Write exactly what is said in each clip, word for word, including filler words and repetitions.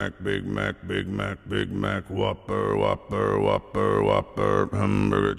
Big Mac, Big Mac, Big Mac, Whopper, Whopper, Whopper, Whopper, Hamburger,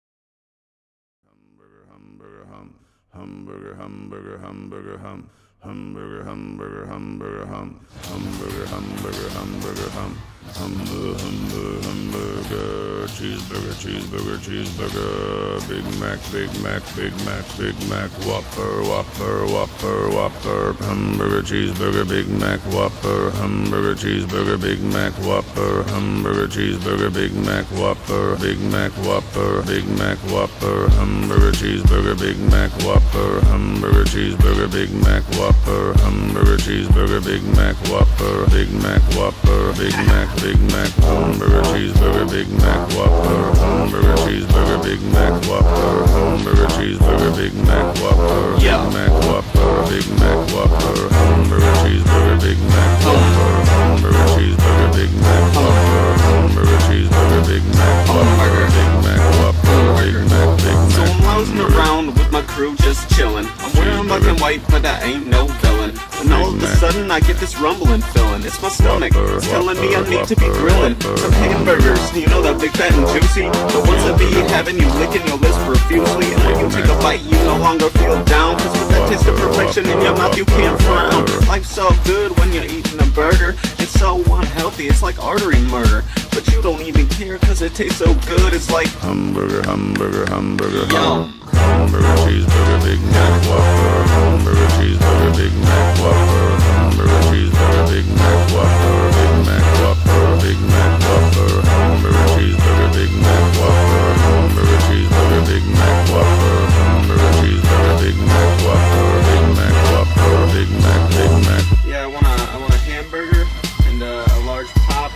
Hamburger, Hamburger, hum, Hamburger, Hamburger, Hamburger, hum, Hamburger, Hamburger, Hamburger, hum, Hamburger, Hamburger, Hamburger, hum, Hamburger, Hamburger, Hamburger, Cheeseburger, Cheeseburger, Cheeseburger, Big Mac, Big Mac, Big Mac, Big Mac, Whopper, Whopper, Whopper, Whopper, Hamburger, Cheeseburger, Big Mac, Whopper, Hamburger, Cheeseburger, Big Mac, Whopper, Hamburger, Cheeseburger, Big Mac, Whopper, Big Mac, Whopper, Big Mac, Whopper, Hamburger, Cheeseburger, Big Mac, Whopper, Hamburger, Cheeseburger, Big Mac, Whopper, Hamburger, Cheeseburger, Big Mac, Whopper, Big Mac, Whopper, Big Mac, Big Mac, Hamburger, Cheeseburger, Big Mac, Whopper, Hamburger, Cheeseburger, Big Mac, Whopper, Hamburger, Cheeseburger, Big Mac, Whopper, Big Mac, Whopper, Big Mac, Whopper, Hamburger, Cheeseburger, Big Mac, Whopper, Hamburger, Cheeseburger, Big Mac, Whopper, Hamburger, Cheeseburger, Big Mac, Whopper, Big Mac, Whopper, Big Mac, Big Mac. So I'm lounging around with my crew just chillin'. I'm wearing black and white, but I ain't no villain. And all of a sudden I get this rumbling feeling. It's my stomach, it's telling me I need to be grilling some hamburgers, you know that big fat and juicy, the ones that be having you licking your lips profusely. And when you take a bite you no longer feel down, cause with that taste of perfection in your mouth you can't frown. Life's so good when you're eating a burger, it's so unhealthy, it's like artery murder. But you don't even care cause it tastes so good, it's like Hamburger, Hamburger, Hamburger, yo. Hamburger, Cheeseburger, Big Mac, Whopper, Hamburger, Cheeseburger, Big Mac, Whopper, Hamburger, Cheeseburger, Big Mac, Whopper, Big Mac, Whopper, Big Mac, Whopper, Hamburger, Cheeseburger, Big Mac, Whopper, Hamburger, Cheeseburger, Big Mac, Whopper, Hamburger, Cheeseburger, Big Mac, Whopper, Big Mac, Whopper, Big Mac, Big Mac. Yeah, I want a, I want a hamburger and a, a large pop.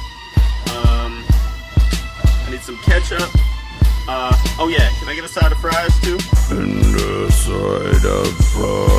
Um, I need some ketchup. Uh, oh yeah, can I get a side of fries too? And a side of fries.